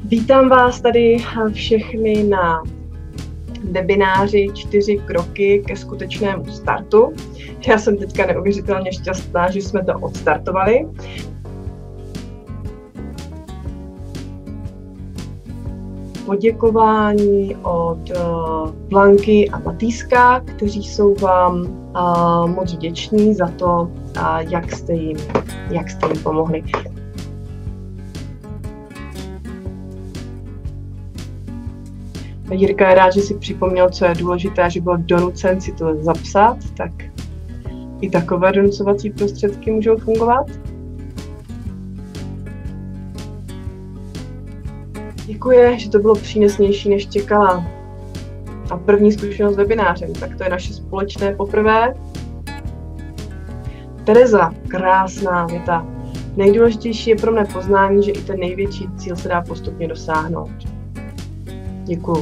Vítám vás tady všechny na webináři 4 kroky ke skutečnému startu. Já jsem teďka neuvěřitelně šťastná, že jsme to odstartovali. Poděkování od Blanky a Matýska, kteří jsou vám moc vděční za to, jak jste jim pomohli. Jirka je rád, že si připomněl, co je důležité, že byl donucen si to zapsat, tak i takové donucovací prostředky můžou fungovat. Děkuji, že to bylo přínosnější, než čekala. A první zkušenost s webinářem, tak to je naše společné poprvé. Tereza, krásná věta. Nejdůležitější je pro mne poznání, že i ten největší cíl se dá postupně dosáhnout. Děkuju.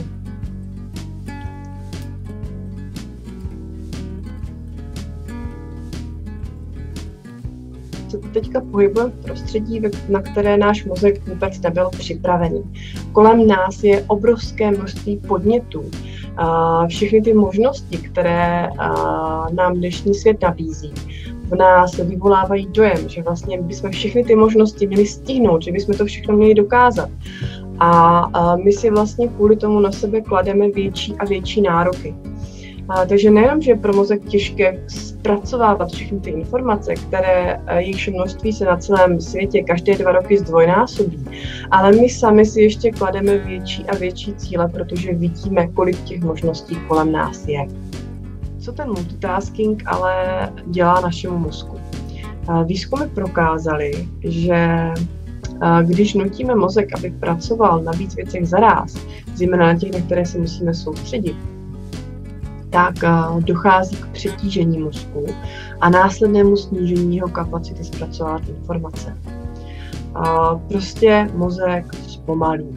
Se teďka pohybujeme v prostředí, na které náš mozek vůbec nebyl připravený. Kolem nás je obrovské množství podnětů. Všechny ty možnosti, které nám dnešní svět nabízí, v nás vyvolávají dojem, že vlastně bychom všechny ty možnosti měli stihnout, že bychom to všechno měli dokázat. A my si vlastně kvůli tomu na sebe klademe větší a větší nároky. Takže nejenom, že je pro mozek těžké zpracovávat všechny ty informace, které jejich množství se na celém světě každé 2 roky zdvojnásobí, ale my sami si ještě klademe větší a větší cíle, protože vidíme, kolik těch možností kolem nás je. Co ten multitasking ale dělá našemu mozku? Výzkumy prokázaly, že když nutíme mozek, aby pracoval na víc věcech zaráz, zejména na těch, na které se musíme soustředit, tak dochází k přetížení mozku a následnému snížení jeho kapacity zpracovat informace. Prostě mozek zpomalí.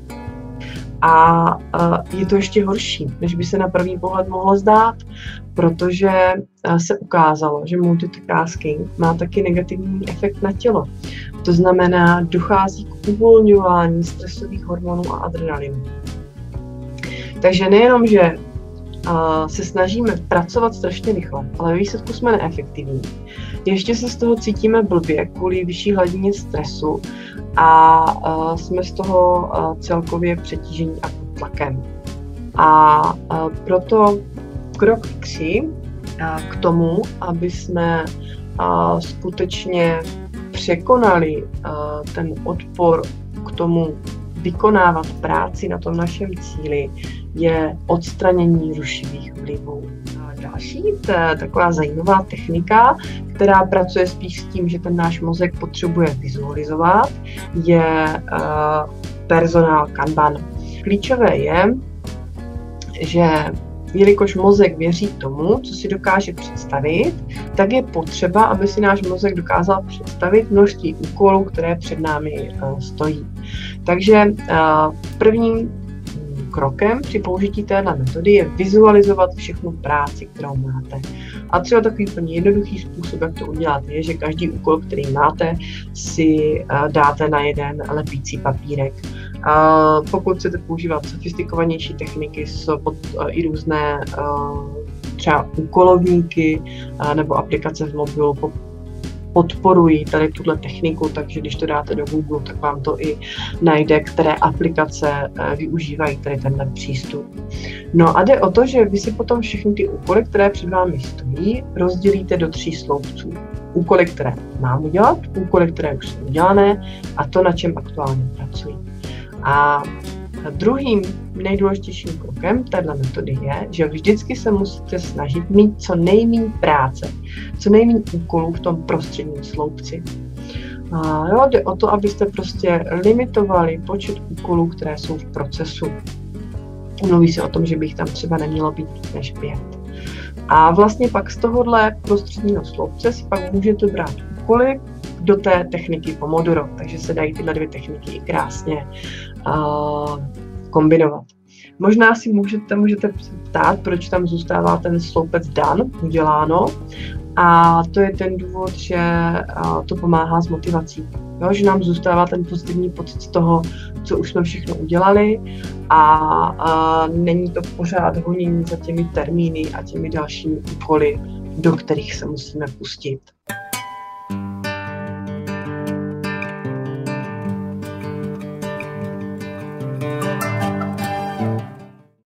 A je to ještě horší, než by se na první pohled mohlo zdát, protože se ukázalo, že multitasking má taky negativní efekt na tělo. To znamená, dochází k uvolňování stresových hormonů a adrenalinu. Takže nejenom, že se snažíme pracovat strašně rychle, ale ve výsledku jsme neefektivní. Ještě se z toho cítíme blbě kvůli vyšší hladině stresu a jsme z toho celkově přetížení a pod tlakem. A proto krok 3 k tomu, aby jsme skutečně překonali ten odpor k tomu vykonávat práci na tom našem cíli, je odstranění rušivých vlivů. Další taková zajímavá technika, která pracuje spíš s tím, že ten náš mozek potřebuje vizualizovat, je personál Kanban. Klíčové je, že jelikož mozek věří tomu, co si dokáže představit, tak je potřeba, aby si náš mozek dokázal představit množství úkolů, které před námi stojí. Takže prvním krokem při použití téhle metody je vizualizovat všechnu práci, kterou máte. A třeba takový plně jednoduchý způsob, jak to udělat, je, že každý úkol, který máte, si dáte na jeden lepící papírek. Pokud chcete používat sofistikovanější techniky, jsou i různé třeba úkolovníky nebo aplikace v mobilu podporují tady tuhle techniku, takže když to dáte do Google, tak vám to i najde, které aplikace využívají tady tenhle přístup. No a jde o to, že vy si potom všechny ty úkoly, které před vámi stojí, rozdělíte do 3 sloupců. Úkoly, které mám udělat, úkoly, které už jsou udělané a to, na čem aktuálně pracuji. A druhým nejdůležitějším krokem téhle metody je, že vždycky se musíte snažit mít co nejméně práce, co nejméně úkolů v tom prostředním sloupci. Jde o to, abyste prostě limitovali počet úkolů, které jsou v procesu. Mluví se o tom, že bych tam třeba nemělo být víc než 5. A vlastně pak z tohohle prostředního sloupce si pak můžete brát úkoly do té techniky Pomodoro, takže se dají tyhle 2 techniky i krásně kombinovat. Možná si můžete ptát, proč tam zůstává ten sloupec done, uděláno, a to je ten důvod, že to pomáhá s motivací. Jo, že nám zůstává ten pozitivní pocit z toho, co už jsme všechno udělali a není to pořád honění za těmi termíny a těmi dalšími úkoly, do kterých se musíme pustit.